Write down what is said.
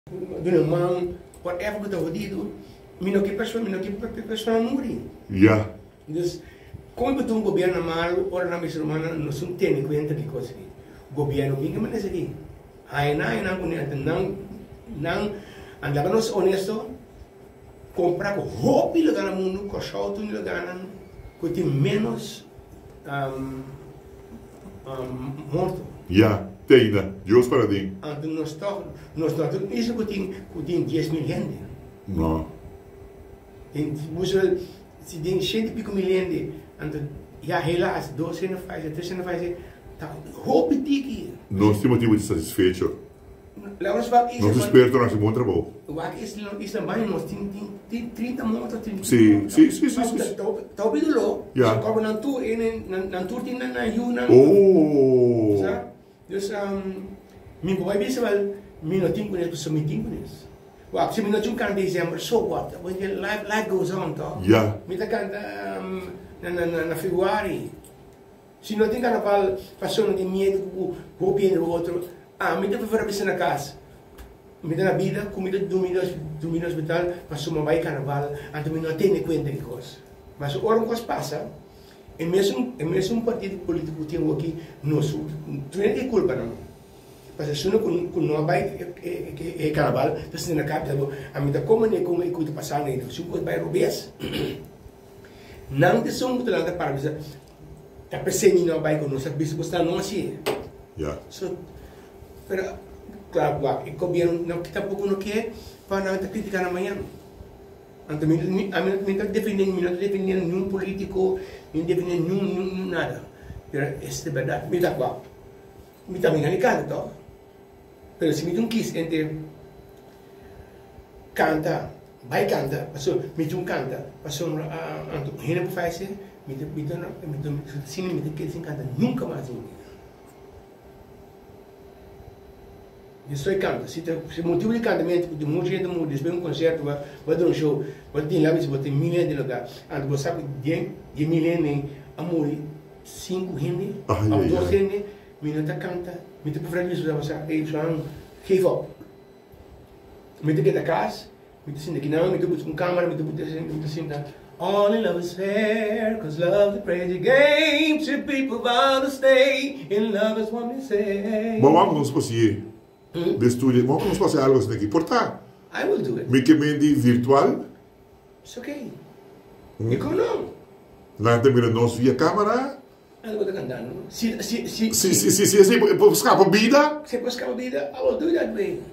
Doe man, whatever que eu digo, minha que pessoa morrer. Yeah. Dus, como que um governo malo, ora na mesa humana, não se tem em conta de coisas. O governo, minha mãe é aqui. Aí não, andava nós honesto, comprar com roupa e lugar no mundo, com show e lugar que tem menos morto. Yeah. Tem, né? Deus para ti. Então nós isso que tem 10 mil gente. Não. Se tem 100 e pico mil gente, então já helaas 2 anos faz, 3 anos faz, tá roupa tiki. Nós temos motivo de satisfeito. Nós esperamos nosso bom trabalho. O que isso também nós tem 30 mortos, 30. Sim. Tá ouvindo lo? Ja. Como na tour tem na Yuna. Oh. Dus min boy bisa wel min no tingo nes so min tingo nes. Wa se min no kan December so what? When your life goes on to. Ja. Min ta kan na Februari. Se não tem carnaval, passou de medo com o pé do outro. Me deu para ver na casa. Me deu na vida, comida dormir no hospital, passou uma vai carnaval, então me não tem conta de coisa. Mas o ano que passa, é mesmo partido político que tem aqui, nós não tem culpa não. Porque se não não vai carnaval, então na capital, a mim tá como nem como que passar nem, se o vai rubes. Não te são muito lá para dizer, a pessoa não vai com nós, a pessoa está não assim. Ja. So, pero claro, o governo não que tampouco não quer para não criticar amanhã. Então, a mim não está defendendo nenhum político, não defendendo nenhum nada. Pero esta é verdade. Me dá qual? Me dá bem alicado, tá? Pero se me não quis entre canta, vai canta, passou, me não canta, passou a rena por fazer, me que ele canta nunca mais ninguém. Isso é canto. Se motivo de cantamento, de muita gente muda, depois um concerto, vai dar um show, vai ter lá, vai ter milhares de lugares. Então você sabe de milhares, amor, 5 gente, ou 2 gente, minuta canta, minuta por frente disso, você sabe, give up. Minuta que da casa, minuta assim, daqui não, minuta com câmera, minuta assim, all in love is fair, cause love is a crazy game, two people bound to stay, in love is what we say. Mas vamos conseguir. De estúdio, vamos fazer algo assim aqui. Portar. I will do it. Me que mendi virtual. It's okay. E como não? Lá também nós via câmera. Eu vou cantando. Se assim, buscar a vida. Se buscar a vida, I will do that way.